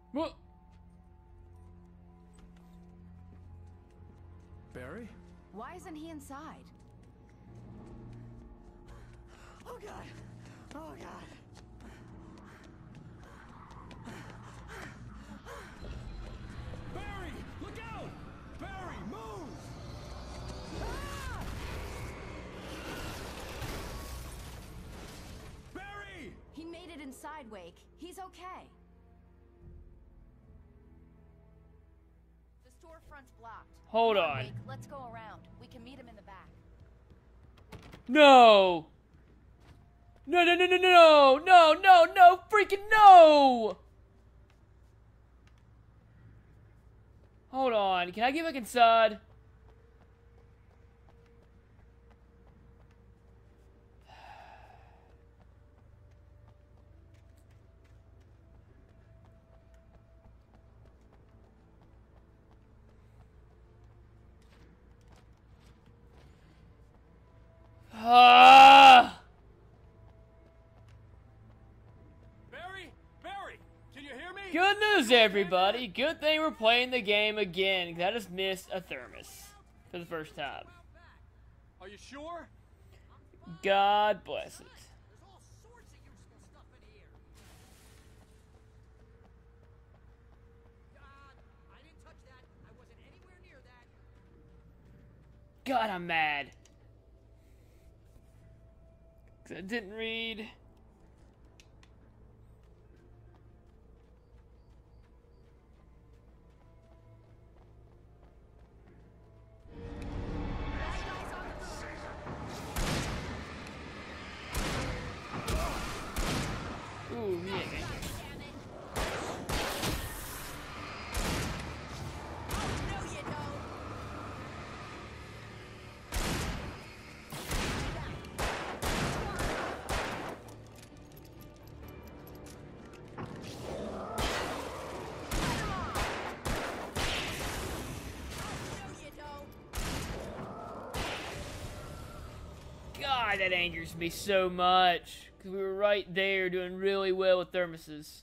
What? Barry? Why isn't he inside? Oh God! Oh God! Barry! Look out! Barry, move! Ah! Barry! He made it inside, Wake. He's okay. The storefront's blocked. Hold Come on. Wake. Let's go around. We can meet him in the back. No! No, no, no, no, no, no, no, no, freaking no! Hold on, can I get back inside? Ah! Barry! Can you hear me? Good news, everybody. Good thing we're playing the game again, because I just missed a thermos for the first time. Are you sure? God bless it. There's all sorts of useful stuff in here. God, I didn't touch that. I wasn't anywhere near that. God, I'm mad. 'Cause I didn't read. Ooh, yeah. God, that angers me so much. Because we were right there doing really well with thermoses.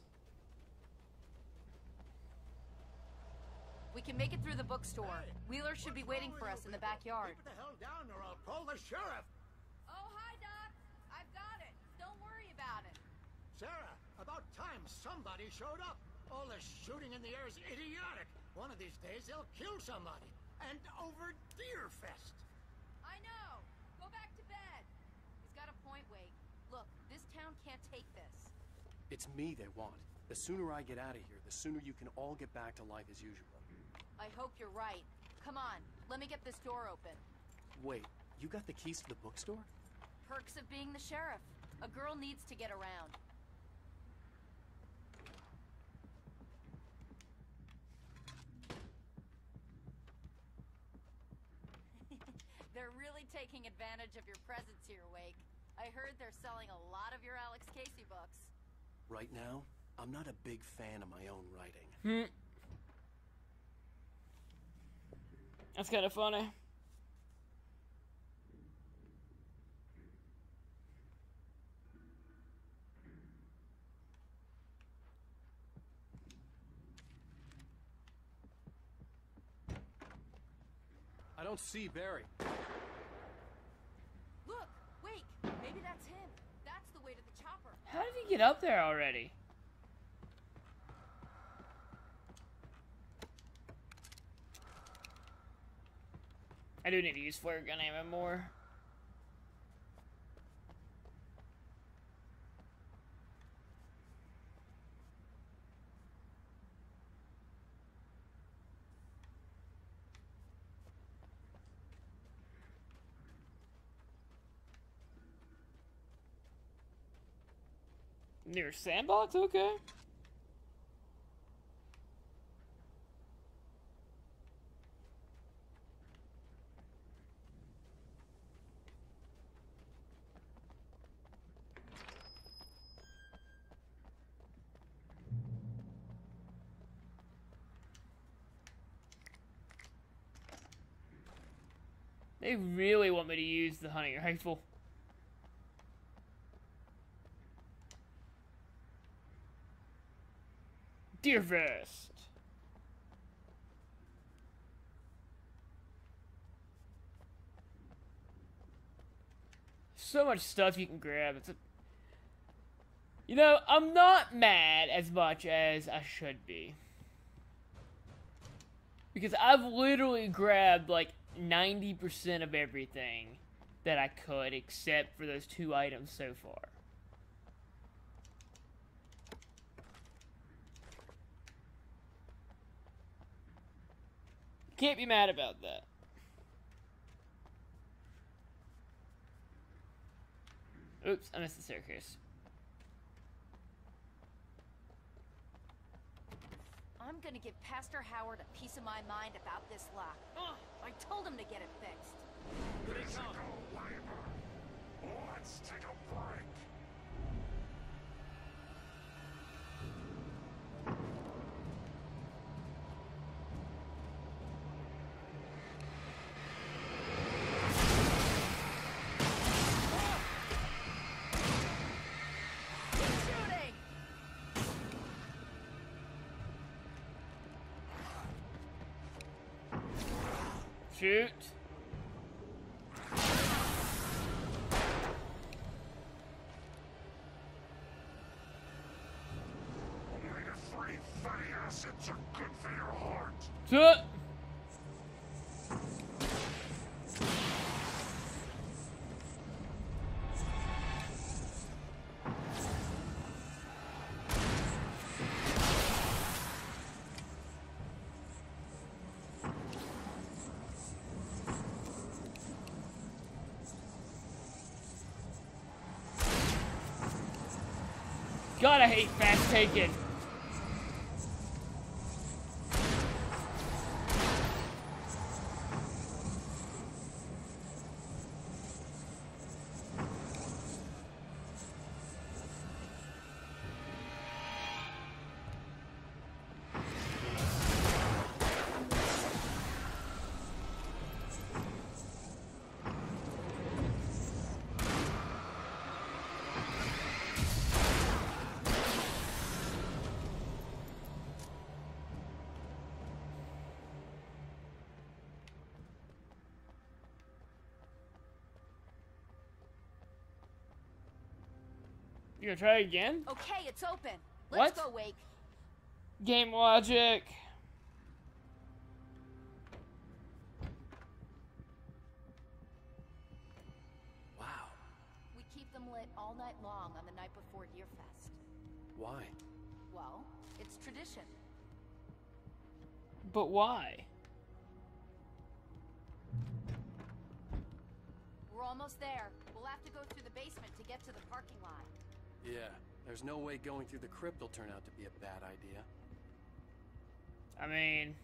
We can make it through the bookstore. Wheeler should be waiting for us in the backyard. Keep the hell down or I'll call the sheriff. Oh, hi, Doc. I've got it. Don't worry about it. Sarah, about time somebody showed up. All this shooting in the air is idiotic. One of these days they'll kill somebody. And over Deerfest. I know. Go back to bed. He's got a point, Wake. Look, this town can't take this. It's me they want. The sooner I get out of here, the sooner you can all get back to life as usual. I hope you're right. Come on, let me get this door open. Wait, you got the keys to the bookstore? Perks of being the sheriff. A girl needs to get around. They're really taking advantage of your presence here, Wake. I heard they're selling a lot of your Alex Casey books. Right now, I'm not a big fan of my own writing. That's kind of funny. I don't see Barry. Look, Wake, maybe that's him. That's the way to the chopper. How did he get up there already? I do need to use flare gun ammo more. Near sandbox? Okay. They really want me to use the hunting rifle. Deer vest. So much stuff you can grab. You know, I'm not mad as much as I should be. Because I've literally grabbed like 90% of everything that I could, except for those 2 items so far. Can't be mad about that. Oops, I missed the staircase. I'm gonna give Pastor Howard a piece of my mind about this lock. Ugh, I told him to get it fixed. Let's take a break. Shooting! Shoot. Omega-3 fatty acids are good for your heart. Shoot. God, I hate fast taking. You gonna try again? Okay, it's open. Let's What? go, Wake. Game logic. Wow. We keep them lit all night long on the night before Deerfest. Why? Well, it's tradition. But why? We're almost there. We'll have to go through the basement to get to the parking lot. Yeah, there's no way going through the crypt will turn out to be a bad idea. I mean,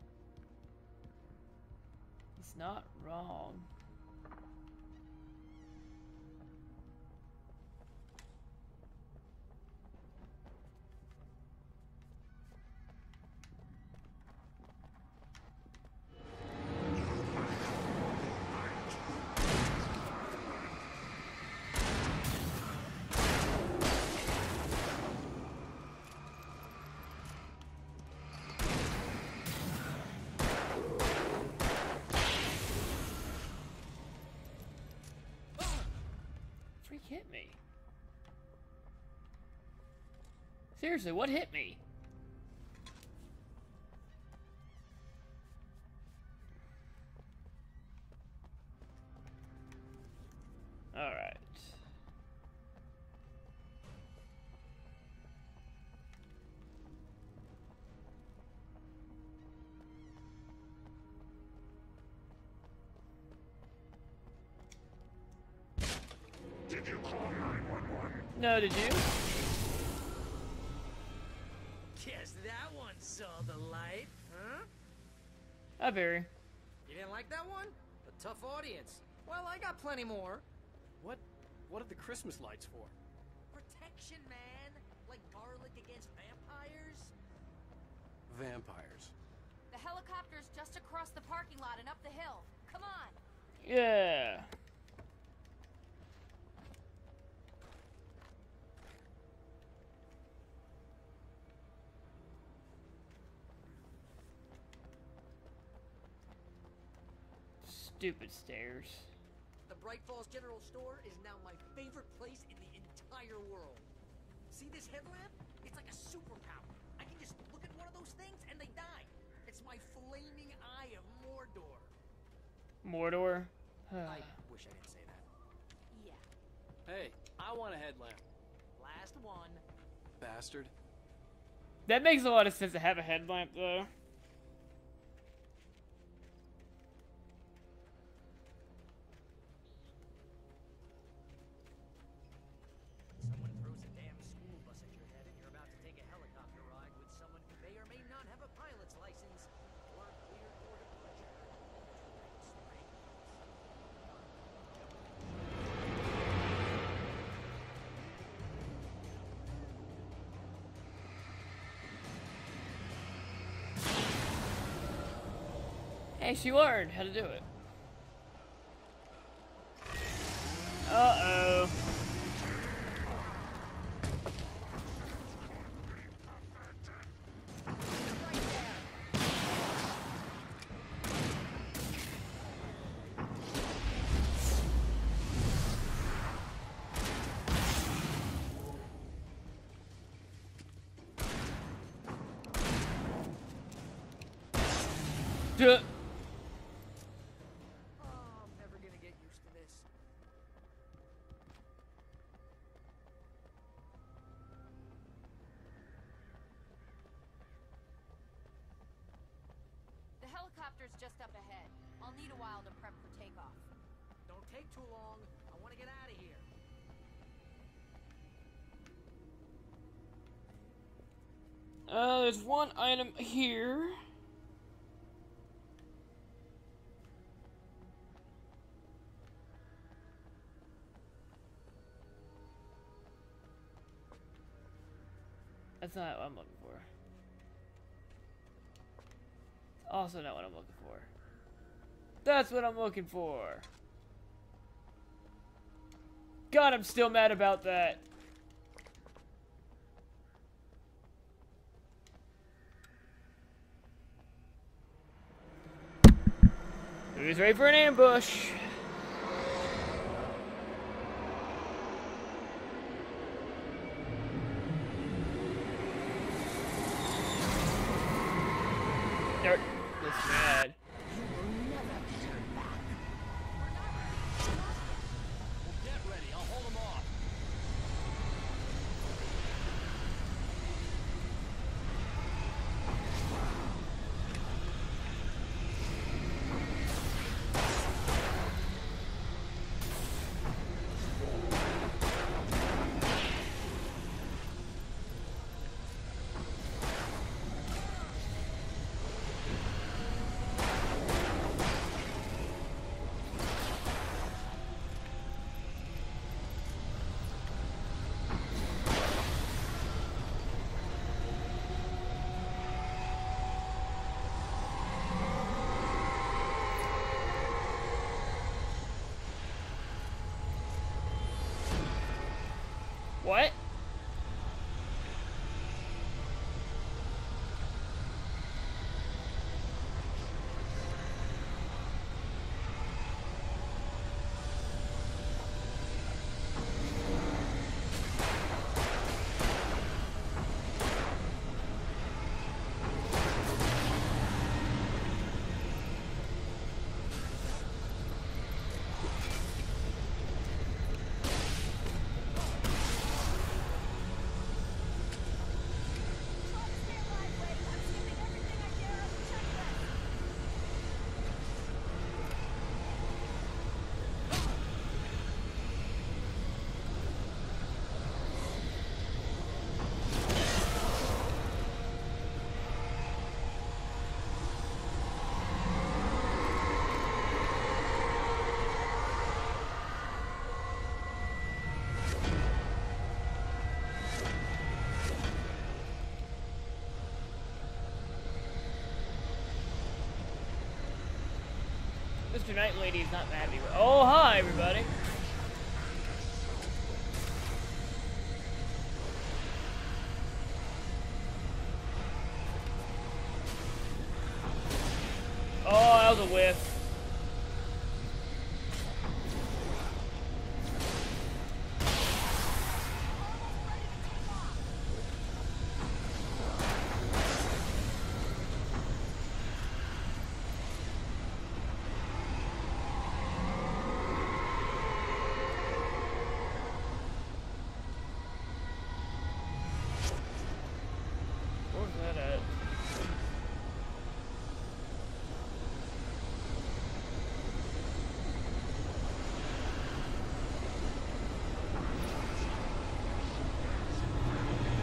he's not wrong. Freak hit me. Seriously, what hit me? Alright. Did you call 911? No, did you? Guess that one saw the light, huh? Hi, Barry. You didn't like that one? A tough audience. Well, I got plenty more. What are the Christmas lights for? Protection, man. Like garlic against vampires. Vampires. The helicopter's just across the parking lot and up the hill. Come on. Yeah. Stupid stairs. The Bright Falls General Store is now my favorite place in the entire world. See this headlamp? It's like a superpower. I can just look at one of those things and they die. It's my flaming eye of Mordor. Mordor? I wish I didn't say that. Yeah. Hey, I want a headlamp. Last one. Bastard. That makes a lot of sense to have a headlamp, though. Someone throws a damn school bus at your head and you're about to take a helicopter ride with someone who may or may not have a pilot's license or a clear for departure. Hey, she learned how to do it. Uh-oh. Duh. Oh, I'm never gonna get used to this. The helicopter's just up ahead. I'll need a while to prep for takeoff. Don't take too long. I want to get out of here. There's one item here. That's not what I'm looking for. It's also not what I'm looking for. That's what I'm looking for. God, I'm still mad about that. Who's ready for an ambush? Dirt. This bad. Well, get ready. I'll hold them off. What? Mr. Night Lady is not mad at me. Oh, hi, everybody. Oh, that was a whiff.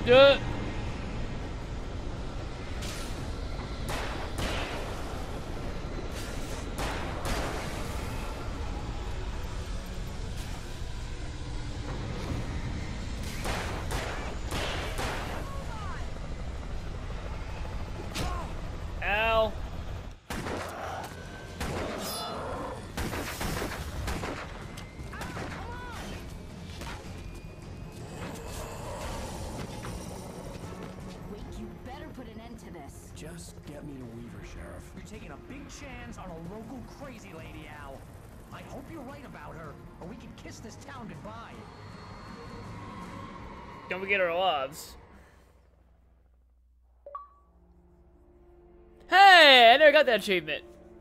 Duh. Ow. Wait, you better put an end to this. Just get me to Weaver, Sheriff. You're taking a big chance on a local crazy lady, Al. I hope you're right about her, or we can kiss this town goodbye. Don't forget our loves. Hey, I never got that achievement.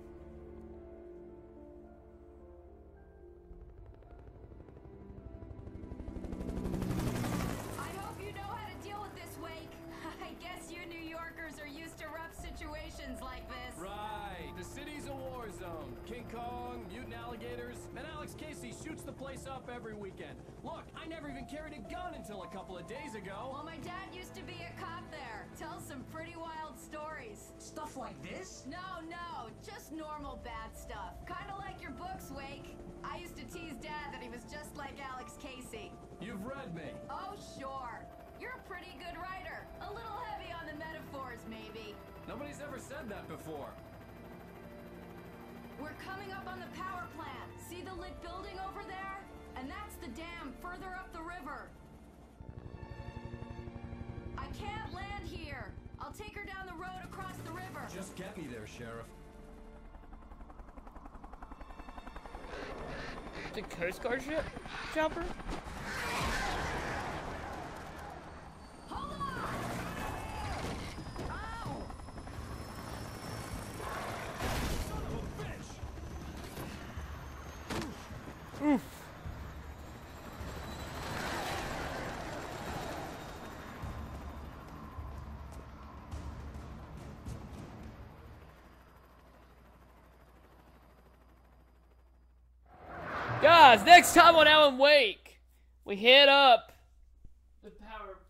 I hope you know how to deal with this, Wake. I guess you New Yorkers are used to rough situations like this. Right. The city's a war zone. King Kong, mutant alligators, and Alex Casey shoots the place up every weekend. Look, I never even carried a gun until a couple of days ago. Well, my dad used to be a cop there. Tells some pretty wild stories. Stuff like this? No, just normal bad stuff. Kinda like your books, Wake. I used to tease Dad that he was just like Alex Casey. You've read me. Oh, sure. You're a pretty good writer. A little heavy on the metaphors, maybe. Nobody's ever said that before. We're coming up on the power plant. See the lit building over there? And that's the dam further up the river. I can't land here. I'll take her down the road across the river. Just get me there, Sheriff. The Coast Guard ship? Chopper? Hold on! Ow! Son of a bitch! Oof. Guys, next time on Alan Wake, we head up the power